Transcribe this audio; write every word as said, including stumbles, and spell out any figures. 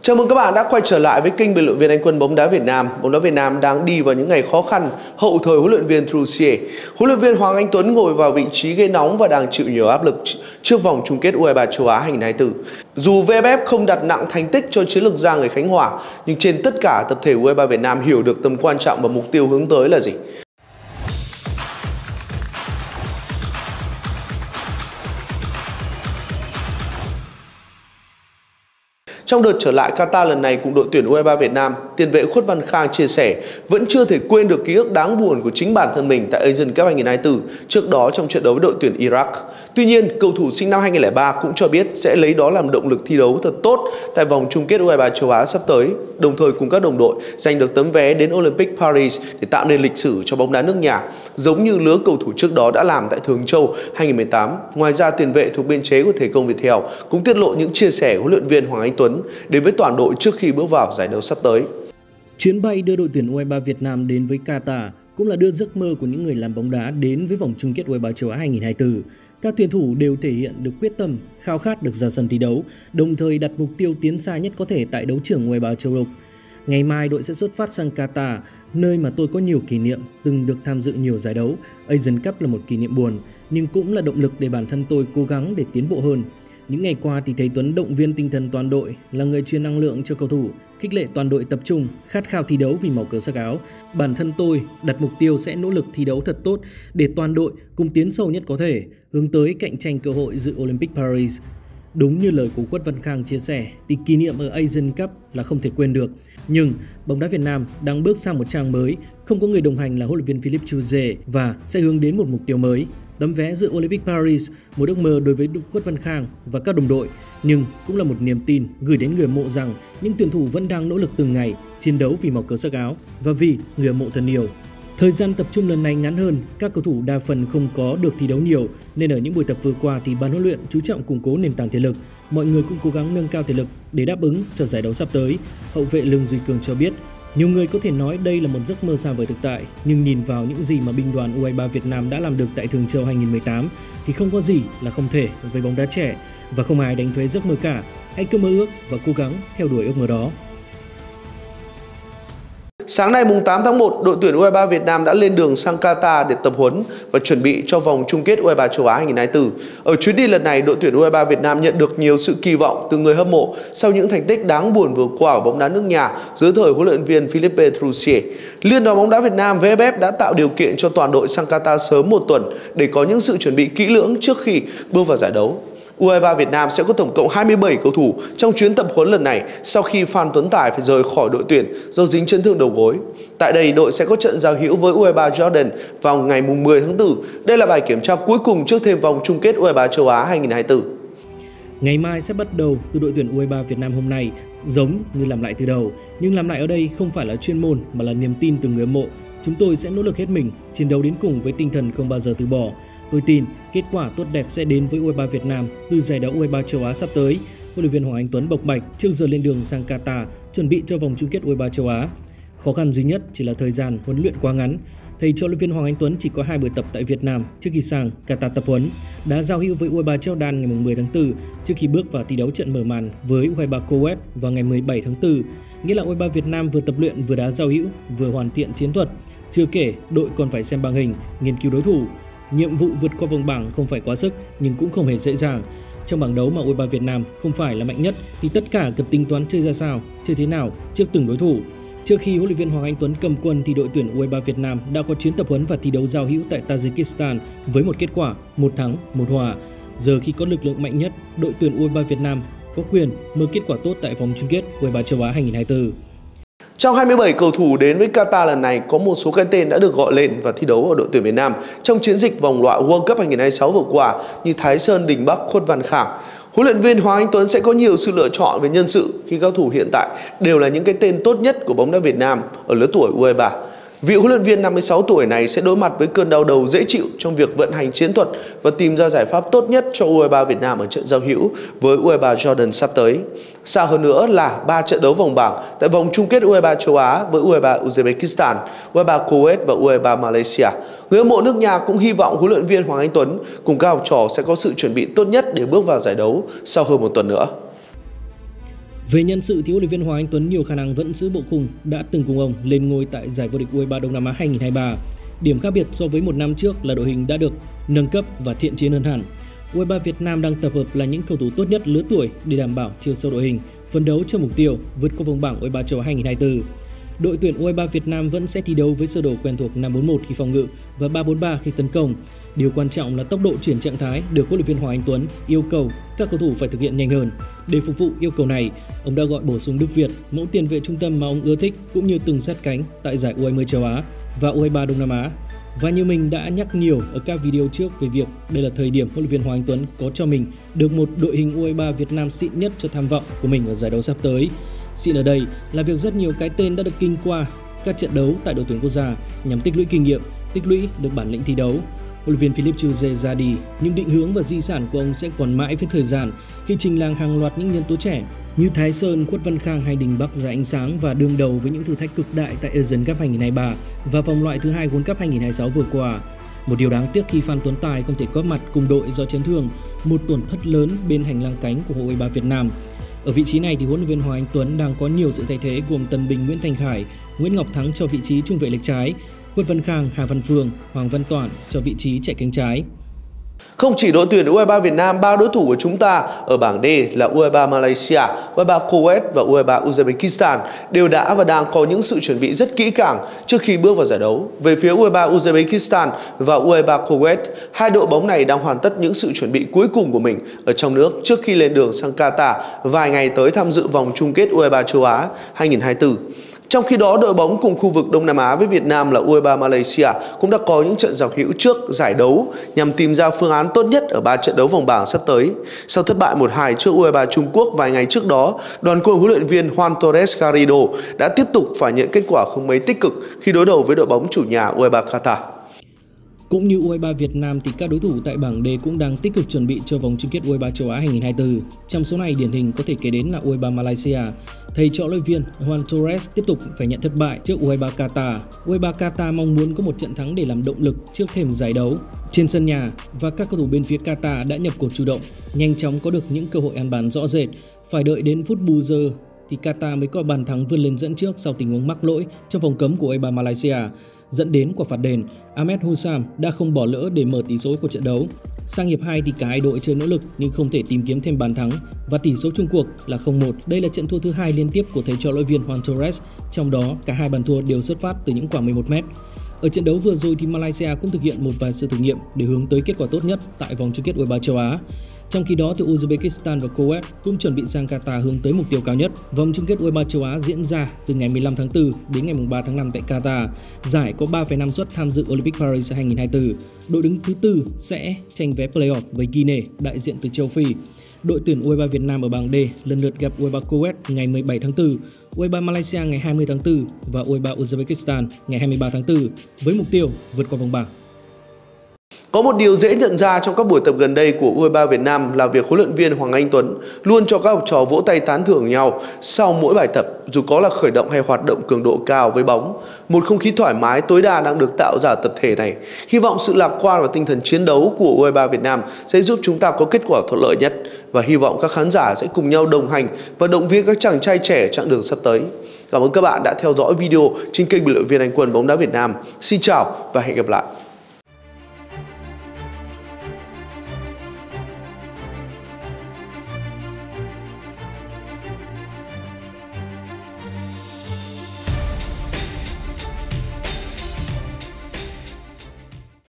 Chào mừng các bạn đã quay trở lại với kênh bình luận viên Anh Quân bóng đá Việt Nam. Bóng đá Việt Nam đang đi vào những ngày khó khăn hậu thời huấn luyện viên Trussier. Huấn luyện viên Hoàng Anh Tuấn ngồi vào vị trí ghế nóng và đang chịu nhiều áp lực trước vòng chung kết U hai mươi ba châu Á hai nghìn không trăm hai mươi tư. Dù vê ép ép không đặt nặng thành tích cho chiến lược gia người Khánh Hòa, nhưng trên tất cả tập thể U hai mươi ba Việt Nam hiểu được tầm quan trọng và mục tiêu hướng tới là gì. Trong đợt trở lại Qatar lần này cùng đội tuyển U hai mươi ba Việt Nam, tiền vệ Khuất Văn Khang chia sẻ vẫn chưa thể quên được ký ức đáng buồn của chính bản thân mình tại Asian Cup hai nghìn không trăm hai mươi tư, trước đó trong trận đấu với đội tuyển Iraq. Tuy nhiên, cầu thủ sinh năm hai nghìn không trăm lẻ ba cũng cho biết sẽ lấy đó làm động lực thi đấu thật tốt tại vòng chung kết U hai mươi ba châu Á sắp tới, đồng thời cùng các đồng đội giành được tấm vé đến Olympic Paris để tạo nên lịch sử cho bóng đá nước nhà, giống như lứa cầu thủ trước đó đã làm tại Thường Châu hai nghìn không trăm mười tám. Ngoài ra, tiền vệ thuộc biên chế của Thể công Viettel cũng tiết lộ những chia sẻ của huấn luyện viên Hoàng Anh Tuấn đến với toàn đội trước khi bước vào giải đấu sắp tới. Chuyến bay đưa đội tuyển U hai mươi ba Việt Nam đến với Qatar cũng là đưa giấc mơ của những người làm bóng đá đến với vòng chung kết U hai mươi ba châu Á hai nghìn không trăm hai mươi tư. Các tuyển thủ đều thể hiện được quyết tâm, khao khát được ra sân thi đấu, đồng thời đặt mục tiêu tiến xa nhất có thể tại đấu trường U hai mươi ba châu lục. Ngày mai đội sẽ xuất phát sang Qatar, nơi mà tôi có nhiều kỷ niệm, từng được tham dự nhiều giải đấu. Asian Cup là một kỷ niệm buồn, nhưng cũng là động lực để bản thân tôi cố gắng để tiến bộ hơn. Những ngày qua thì thầy Tuấn động viên tinh thần toàn đội, là người truyền năng lượng cho cầu thủ, khích lệ toàn đội tập trung, khát khao thi đấu vì màu cờ sắc áo. Bản thân tôi đặt mục tiêu sẽ nỗ lực thi đấu thật tốt để toàn đội cùng tiến sâu nhất có thể, hướng tới cạnh tranh cơ hội dự Olympic Paris. Đúng như lời của Khuất Văn Khang chia sẻ, thì kỷ niệm ở Asian Cup là không thể quên được. Nhưng bóng đá Việt Nam đang bước sang một trang mới, không có người đồng hành là huấn luyện viên Philippe Chuzier và sẽ hướng đến một mục tiêu mới. Tấm vé dự Olympic Paris, một ước mơ đối với Khuất Văn Khang và các đồng đội, nhưng cũng là một niềm tin gửi đến người mộ rằng những tuyển thủ vẫn đang nỗ lực từng ngày chiến đấu vì màu cờ sắc áo và vì người hâm mộ thân yêu. Thời gian tập trung lần này ngắn hơn, các cầu thủ đa phần không có được thi đấu nhiều, nên ở những buổi tập vừa qua thì ban huấn luyện chú trọng củng cố nền tảng thể lực. Mọi người cũng cố gắng nâng cao thể lực để đáp ứng cho giải đấu sắp tới. Hậu vệ Lương Duy Cường cho biết, nhiều người có thể nói đây là một giấc mơ xa vời thực tại, nhưng nhìn vào những gì mà binh đoàn U hai mươi ba Việt Nam đã làm được tại Thường Châu hai nghìn không trăm mười tám thì không có gì là không thể với bóng đá trẻ, và không ai đánh thuế giấc mơ cả. Hãy cứ mơ ước và cố gắng theo đuổi ước mơ đó. Sáng nay mùng tám tháng một, đội tuyển U hai mươi ba Việt Nam đã lên đường sang Qatar để tập huấn và chuẩn bị cho vòng chung kết U hai mươi ba châu Á hai nghìn không trăm hai mươi tư. Ở chuyến đi lần này, đội tuyển U hai mươi ba Việt Nam nhận được nhiều sự kỳ vọng từ người hâm mộ sau những thành tích đáng buồn vừa qua ở bóng đá nước nhà dưới thời huấn luyện viên Philippe Trussier. Liên đoàn bóng đá Việt Nam vê ép ép đã tạo điều kiện cho toàn đội sang Qatar sớm một tuần để có những sự chuẩn bị kỹ lưỡng trước khi bước vào giải đấu. U hai mươi ba Việt Nam sẽ có tổng cộng hai mươi bảy cầu thủ trong chuyến tập huấn lần này sau khi Phan Tuấn Tài phải rời khỏi đội tuyển do dính chấn thương đầu gối. Tại đây, đội sẽ có trận giao hữu với U hai mươi ba Jordan vào ngày mười tháng tư. Đây là bài kiểm tra cuối cùng trước thêm vòng chung kết U hai mươi ba châu Á hai nghìn không trăm hai mươi tư. Ngày mai sẽ bắt đầu từ đội tuyển U hai mươi ba Việt Nam hôm nay, giống như làm lại từ đầu. Nhưng làm lại ở đây không phải là chuyên môn mà là niềm tin từ người hâm mộ. Chúng tôi sẽ nỗ lực hết mình, chiến đấu đến cùng với tinh thần không bao giờ từ bỏ. Tôi tin kết quả tốt đẹp sẽ đến với U hai mươi ba Việt Nam từ giải đấu U hai mươi ba châu Á sắp tới. Huấn luyện viên Hoàng Anh Tuấn bộc bạch trước giờ lên đường sang Qatar chuẩn bị cho vòng chung kết U hai mươi ba châu Á. Khó khăn duy nhất chỉ là thời gian huấn luyện quá ngắn. Thầy trò huấn luyện viên Hoàng Anh Tuấn chỉ có hai buổi tập tại Việt Nam trước khi sang Qatar tập huấn, đã giao hữu với U hai mươi ba Jordan ngày mười tháng tư trước khi bước vào thi đấu trận mở màn với U hai mươi ba Kuwait vào ngày mười bảy tháng tư. Nghĩa là U hai mươi ba Việt Nam vừa tập luyện vừa đá giao hữu vừa hoàn thiện chiến thuật. Chưa kể đội còn phải xem bảng hình, nghiên cứu đối thủ. Nhiệm vụ vượt qua vòng bảng không phải quá sức nhưng cũng không hề dễ dàng. Trong bảng đấu mà U hai mươi ba Việt Nam không phải là mạnh nhất thì tất cả cần tính toán chơi ra sao, chơi thế nào trước từng đối thủ. Trước khi huấn luyện viên Hoàng Anh Tuấn cầm quân thì đội tuyển U hai mươi ba Việt Nam đã có chuyến tập huấn và thi đấu giao hữu tại Tajikistan với một kết quả một thắng, một hòa. Giờ khi có lực lượng mạnh nhất, đội tuyển U hai mươi ba Việt Nam có quyền mơ kết quả tốt tại vòng chung kết U hai mươi ba châu Á hai nghìn không trăm hai mươi tư. Trong hai mươi bảy cầu thủ đến với Qatar lần này, có một số cái tên đã được gọi lên và thi đấu ở đội tuyển Việt Nam trong chiến dịch vòng loại World Cup hai nghìn không trăm hai mươi sáu vừa qua như Thái Sơn, Đình Bắc, Khuất Văn Khang. Huấn luyện viên Hoàng Anh Tuấn sẽ có nhiều sự lựa chọn về nhân sự khi các cầu thủ hiện tại đều là những cái tên tốt nhất của bóng đá Việt Nam ở lứa tuổi U hai mươi ba. Vị huấn luyện viên năm mươi sáu tuổi này sẽ đối mặt với cơn đau đầu dễ chịu trong việc vận hành chiến thuật và tìm ra giải pháp tốt nhất cho U hai mươi ba Việt Nam ở trận giao hữu với U hai mươi ba Jordan sắp tới. Xa hơn nữa là ba trận đấu vòng bảng tại vòng chung kết U hai mươi ba châu Á với U hai mươi ba Uzbekistan, U hai mươi ba Kuwait và U hai mươi ba Malaysia. Người hâm mộ nước nhà cũng hy vọng huấn luyện viên Hoàng Anh Tuấn cùng các học trò sẽ có sự chuẩn bị tốt nhất để bước vào giải đấu sau hơn một tuần nữa. Về nhân sự thì huấn luyện viên Hoàng Anh Tuấn nhiều khả năng vẫn giữ bộ khung đã từng cùng ông lên ngôi tại giải vô địch U hai mươi ba Đông Nam Á hai nghìn không trăm hai mươi ba. Điểm khác biệt so với một năm trước là đội hình đã được nâng cấp và thiện chiến hơn hẳn. U hai mươi ba Việt Nam đang tập hợp là những cầu thủ tốt nhất lứa tuổi để đảm bảo chiều sâu đội hình, phấn đấu cho mục tiêu vượt qua vòng bảng U hai mươi ba châu Á hai nghìn không trăm hai mươi tư. Đội tuyển U hai mươi ba Việt Nam vẫn sẽ thi đấu với sơ đồ quen thuộc năm bốn một khi phòng ngự và ba bốn ba khi tấn công. Điều quan trọng là tốc độ chuyển trạng thái được huấn luyện viên Hoàng Anh Tuấn yêu cầu các cầu thủ phải thực hiện nhanh hơn. Để phục vụ yêu cầu này, ông đã gọi bổ sung Đức Việt, mẫu tiền vệ trung tâm mà ông ưa thích cũng như từng sát cánh tại giải U hai mươi châu Á và U hai mươi ba Đông Nam Á. Và như mình đã nhắc nhiều ở các video trước về việc đây là thời điểm huấn luyện viên Hoàng Anh Tuấn có cho mình được một đội hình U hai mươi ba Việt Nam xịn nhất cho tham vọng của mình ở giải đấu sắp tới. Xịn ở đây là việc rất nhiều cái tên đã được kinh qua các trận đấu tại đội tuyển quốc gia nhằm tích lũy kinh nghiệm, tích lũy được bản lĩnh thi đấu. Huấn luyện viên Philippe Chuze ra đi, nhưng định hướng và di sản của ông sẽ còn mãi với thời gian khi trình làng hàng loạt những nhân tố trẻ như Thái Sơn, Khuất Văn Khang hay Đình Bắc ra ánh sáng và đương đầu với những thử thách cực đại tại Asian Cup hai nghìn không trăm hai mươi ba và vòng loại thứ hai World Cup hai nghìn không trăm hai mươi sáu vừa qua. Một điều đáng tiếc khi Phan Tuấn Tài không thể góp mặt cùng đội do chấn thương, một tổn thất lớn bên hành lang cánh của U hai mươi ba Việt Nam. Ở vị trí này thì huấn luyện viên Hoàng Anh Tuấn đang có nhiều sự thay thế gồm Tân Bình, Nguyễn Thành Khải, Nguyễn Ngọc Thắng cho vị trí trung vệ lệch trái, Khuất Văn Khang, Hà Văn Phương, Hoàng Văn Toản cho vị trí chạy cánh trái. Không chỉ đội tuyển U hai mươi ba Việt Nam, ba đối thủ của chúng ta ở bảng D là U hai mươi ba Malaysia, U hai mươi ba Kuwait và U hai mươi ba Uzbekistan đều đã và đang có những sự chuẩn bị rất kỹ càng trước khi bước vào giải đấu. Về phía U hai mươi ba Uzbekistan và U hai mươi ba Kuwait, hai đội bóng này đang hoàn tất những sự chuẩn bị cuối cùng của mình ở trong nước trước khi lên đường sang Qatar vài ngày tới tham dự vòng chung kết U hai mươi ba châu Á hai nghìn không trăm hai mươi tư. Trong khi đó, đội bóng cùng khu vực Đông Nam Á với Việt Nam là U hai mươi ba Malaysia cũng đã có những trận giao hữu trước giải đấu nhằm tìm ra phương án tốt nhất ở ba trận đấu vòng bảng sắp tới. Sau thất bại một hai trước U hai mươi ba Trung Quốc vài ngày trước đó, đoàn quân huấn luyện viên Juan Torres Garrido đã tiếp tục phải nhận kết quả không mấy tích cực khi đối đầu với đội bóng chủ nhà U hai mươi ba Qatar. Cũng như U hai mươi ba Việt Nam thì các đối thủ tại bảng D cũng đang tích cực chuẩn bị cho vòng chung kết U hai mươi ba châu Á hai nghìn không trăm hai mươi tư. Trong số này điển hình có thể kể đến là U hai mươi ba Malaysia. Thầy trò luyện viên Juan Torres tiếp tục phải nhận thất bại trước U hai mươi ba Qatar. U hai mươi ba Qatar mong muốn có một trận thắng để làm động lực trước thềm giải đấu trên sân nhà và các cầu thủ bên phía Qatar đã nhập cuộc chủ động, nhanh chóng có được những cơ hội ăn bàn rõ rệt. Phải đợi đến phút bù giờ thì Qatar mới có bàn thắng vươn lên dẫn trước sau tình huống mắc lỗi trong vòng cấm của U hai mươi ba Malaysia, dẫn đến quả phạt đền. Ahmed Hussam đã không bỏ lỡ để mở tỷ số của trận đấu. Sang hiệp hai thì cả hai đội chơi nỗ lực nhưng không thể tìm kiếm thêm bàn thắng và tỷ số chung cuộc là không một. Đây là trận thua thứ hai liên tiếp của thầy trò luyện viên Juan Torres, trong đó cả hai bàn thua đều xuất phát từ những quả mười một mét. Ở trận đấu vừa rồi thì Malaysia cũng thực hiện một vài sự thử nghiệm để hướng tới kết quả tốt nhất tại vòng chung kết U hai mươi ba châu Á. Trong khi đó thì Uzbekistan và Kuwait cũng chuẩn bị sang Qatar hướng tới mục tiêu cao nhất. Vòng chung kết U hai mươi ba châu Á diễn ra từ ngày mười lăm tháng tư đến ngày ba tháng năm tại Qatar. Giải có ba phẩy năm suất tham dự Olympic Paris hai nghìn không trăm hai mươi tư. Đội đứng thứ tư sẽ tranh vé playoff với Guinea, đại diện từ châu Phi. Đội tuyển U hai mươi ba Việt Nam ở bảng D lần lượt gặp U hai mươi ba Kuwait ngày mười bảy tháng tư, U hai mươi ba Malaysia ngày hai mươi tháng tư và U hai mươi ba Uzbekistan ngày hai mươi ba tháng tư với mục tiêu vượt qua vòng bảng. Có một điều dễ nhận ra trong các buổi tập gần đây của U hai mươi ba Việt Nam là việc huấn luyện viên Hoàng Anh Tuấn luôn cho các học trò vỗ tay tán thưởng nhau sau mỗi bài tập, dù có là khởi động hay hoạt động cường độ cao với bóng. Một không khí thoải mái tối đa đang được tạo ra tập thể này. Hy vọng sự lạc quan và tinh thần chiến đấu của U hai mươi ba Việt Nam sẽ giúp chúng ta có kết quả thuận lợi nhất và hy vọng các khán giả sẽ cùng nhau đồng hành và động viên các chàng trai trẻ chặng đường sắp tới. Cảm ơn các bạn đã theo dõi video trên kênh bình luận viên Anh Quân bóng đá Việt Nam. Xin chào và hẹn gặp lại.